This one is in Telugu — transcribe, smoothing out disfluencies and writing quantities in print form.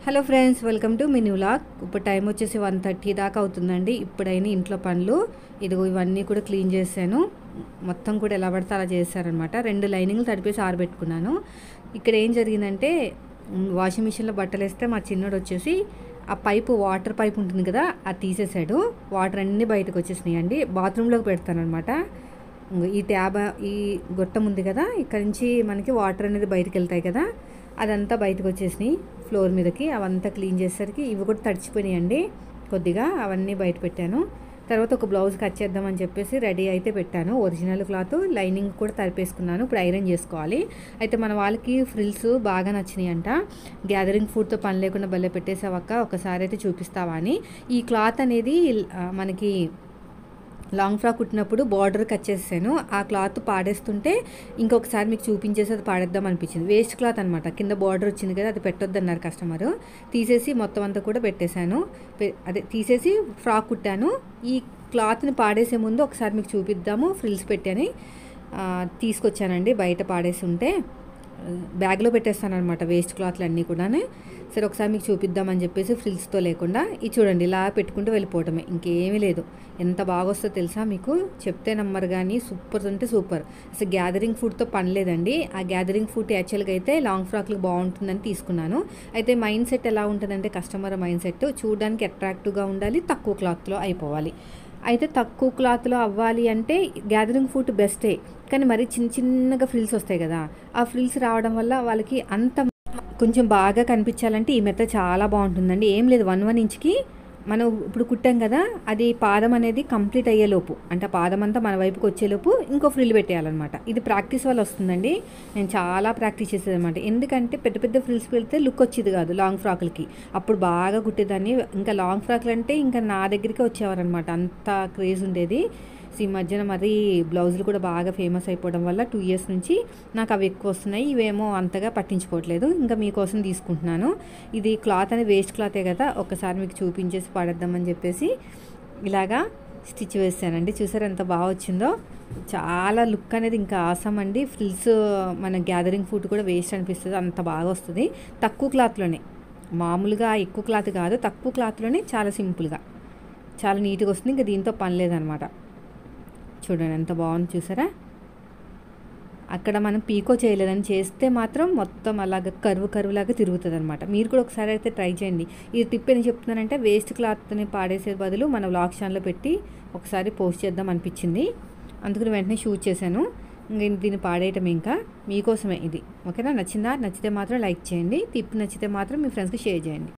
Hello friends, welcome to mini vlog. ఇప్పుడు టైం వచ్చేసి 1:30 దాకా అవుతుందండి. ఇప్పుడైనా ఇంట్లో పనులు ఇదిగో ఇవన్నీ కూడా క్లీన్ చేశాను. మొత్తం కూడా ఎలా పడితే అలా చేశారనమాట. 2 లైనింగ్లు తడిపేసి ఆరబెట్టుకున్నాను. ఇక్కడ ఏం జరిగిందంటే వాషింగ్ మిషన్లో బట్టలు వేస్తే మా చిన్నోడు వచ్చేసి ఆ పైపు, వాటర్ పైప్ ఉంటుంది కదా, అది తీసేశాడు. వాటర్ అన్నీ బయటకు వచ్చేసినాయి అండి. బాత్రూంలోకి పెడతానమాట. ఈ ట్యాబ్, ఈ గొట్టం ఉంది కదా, ఇక్కడ నుంచి మనకి వాటర్ అనేది బయటకు వెళ్తాయి కదా, అదంతా బయటకు వచ్చేసినాయి ఫ్లోర్ మీదకి. అవంతా క్లీన్ చేసేసరికి ఇవి కూడా తడిచిపోయినాయండి కొద్దిగా. అవన్నీ బయట పెట్టాను. తర్వాత ఒక బ్లౌజ్ కట్ చేద్దామని చెప్పేసి రెడీ అయితే పెట్టాను. ఒరిజినల్ క్లాత్, లైనింగ్ కూడా తడిపేసుకున్నాను. ఇప్పుడు ఐరన్ చేసుకోవాలి. అయితే మన వాళ్ళకి ఫ్రిల్స్ బాగా నచ్చినాయి అంట. గ్యాదరింగ్ ఫుడ్తో పని లేకుండా భలే పెట్టేసావక్క, ఒకసారి అయితే చూపిస్తావా అని. ఈ క్లాత్ అనేది మనకి లాంగ్ ఫ్రాక్ కుట్టినప్పుడు బార్డర్ కట్ చేసాను. ఆ క్లాత్ పాడేస్తుంటే ఇంకొకసారి మీకు చూపించేసి అది పాడేద్దాం అనిపించింది. వేస్ట్ క్లాత్ అనమాట. కింద బార్డర్ వచ్చింది కదా, అది పెట్టొద్దన్నారు కస్టమరు. తీసేసి మొత్తం అంతా కూడా పెట్టేశాను. అదే తీసేసి ఫ్రాక్ కుట్టాను. ఈ క్లాత్ని పాడేసే ముందు ఒకసారి మీకు చూపిద్దాము ఫ్రిల్స్ పెట్టని తీసుకొచ్చానండి. బయట పాడేసి ఉంటే బ్యాగ్లో పెట్టేస్తాను అనమాట వేస్ట్ క్లాత్లు అన్నీ కూడా. సరే ఒకసారి మీకు చూపిద్దామని చెప్పేసి ఫ్రిల్స్తో లేకుండా ఇది చూడండి, ఇలా పెట్టుకుంటూ వెళ్ళిపోవటమే, ఇంకేమీ లేదు. ఎంత బాగా వస్తుందో తెలుసా మీకు, చెప్తే నమ్మరు కానీ సూపర్ అంటే సూపర్. అసలు గ్యాదరింగ్ ఫుడ్తో పని లేదండి. ఆ గ్యాదరింగ్ ఫుడ్ యాక్చువల్గా అయితే లాంగ్ ఫ్రాక్లకు బాగుంటుందని తీసుకున్నాను. అయితే మైండ్ సెట్ ఎలా ఉంటుందంటే కస్టమర్ మైండ్ సెట్ చూడడానికి అట్రాక్టివ్గా ఉండాలి, తక్కువ క్లాత్లో అయిపోవాలి. అయితే తక్కువ క్లాత్లో అవ్వాలి అంటే గ్యాదరింగ్ ఫుడ్ బెస్టే, కానీ మరి చిన్నగా ఫ్రిల్స్ వస్తాయి కదా, ఆ ఫ్రిల్స్ రావడం వల్ల వాళ్ళకి అంత కొంచెం బాగా కనిపించాలంటే ఈ మెథడ్ చాలా బాగుంటుందండి. ఏం లేదు, 1 ఇంచ్కి మనం ఇప్పుడు కుట్టాం కదా, అది పాదం అనేది కంప్లీట్ అయ్యేలోపు, అంటే పాదం అంతా మన వైపుకి వచ్చేలోపు ఇంకో ఫ్రిల్ పెట్టేయాలన్నమాట. ఇది ప్రాక్టీస్ వల్ల వస్తుందండి. నేను చాలా ప్రాక్టీస్ చేసేది అనమాట. ఎందుకంటే పెద్ద పెద్ద ఫ్రిల్స్ పెడితే లుక్ వచ్చేది కాదు లాంగ్ ఫ్రాకులకి. అప్పుడు బాగా కుట్టేదాన్ని. ఇంకా లాంగ్ ఫ్రాక్లు అంటే ఇంకా నా దగ్గరికి వచ్చేవారనమాట, అంత క్రేజ్ ఉండేది. ఈ మధ్యన మరి బ్లౌజులు కూడా బాగా ఫేమస్ అయిపోవడం వల్ల 2 ఇయర్స్ నుంచి నాకు అవి ఎక్కువ వస్తున్నాయి. ఇవేమో అంతగా పట్టించుకోవట్లేదు. ఇంకా మీకోసం తీసుకుంటున్నాను. ఇది క్లాత్ అనేది వేస్ట్ క్లాతే కదా, ఒకసారి మీకు చూపించేసి పడేద్దామని చెప్పేసి ఇలాగా స్టిచ్ వేసానండి. చూసారు ఎంత బాగా వచ్చిందో. చాలా లుక్ అనేది ఇంకా ఆసం అండి. ఫ్రిల్స్ మన గ్యాదరింగ్ ఫుడ్ కూడా వేస్ట్ అనిపిస్తుంది, అంత బాగా వస్తుంది. తక్కువ క్లాత్లోనే, మామూలుగా ఎక్కువ క్లాత్ కాదు, తక్కువ క్లాత్లోనే చాలా సింపుల్గా చాలా నీట్గా వస్తుంది. ఇంకా దీంతో పని లేదనమాట. చూడండి ఎంత బాగుంది చూసారా. అక్కడ మనం పీకో చేయలేదని చేస్తే మాత్రం మొత్తం అలాగ కరువు లాగా తిరుగుతుంది అనమాట. మీరు కూడా ఒకసారి అయితే ట్రై చేయండి. ఈ టిప్ ఏం చెప్తున్నానంటే వేస్ట్ క్లాత్ని పాడేసే బదులు మన వ్లాగ్ ఛానల్లో పెట్టి ఒకసారి పోస్ట్ చేద్దాం అనిపించింది. అందుకని వెంటనే షూట్ చేశాను. ఇంకా దీన్ని పాడేయటం ఇంకా మీకోసమే ఇది. ఓకేనా? నచ్చిందా? నచ్చితే మాత్రం లైక్ చేయండి. టిప్ నచ్చితే మాత్రం మీ ఫ్రెండ్స్కి షేర్ చేయండి.